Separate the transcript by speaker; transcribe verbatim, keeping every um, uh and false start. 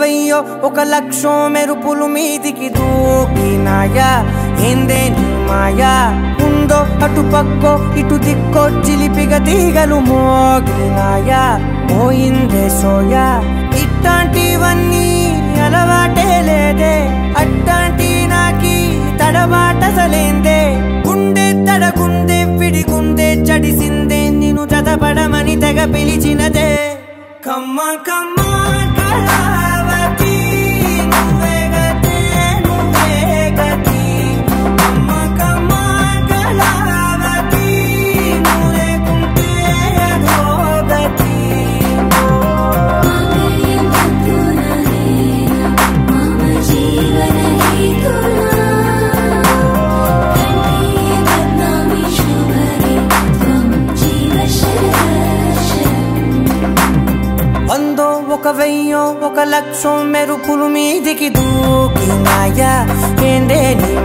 Speaker 1: వెయ్యో ఒక లక్షో మెరుపులు మీదికి దూకినాయా ఏందే నీ మాయా ఉందో అటు పక్కో ఇటు దిక్కో చిలిపిగ తీగలు మోగినాయా పోయిందే సోయా ఇట్లాంటివన్నీ అలవాటే లేదే అట్లాంటి నాకి తడబాటసలేందే గుండె తడగుందే విడిగుందే చడిసిందే నిన్ను చదపడమని తెగ పిలిచినదే కమ్మ కమ్మ కళావతి నువ్వే గతే నువ్వే గతి కమ్మ కమ్మ కళావతి నువ్వు లేకుంటే అధోగతి వందో ఒక వెయ్యో ఒక లక్షో మెరుపులు మీదికి దూకినాయా ఏందే నీ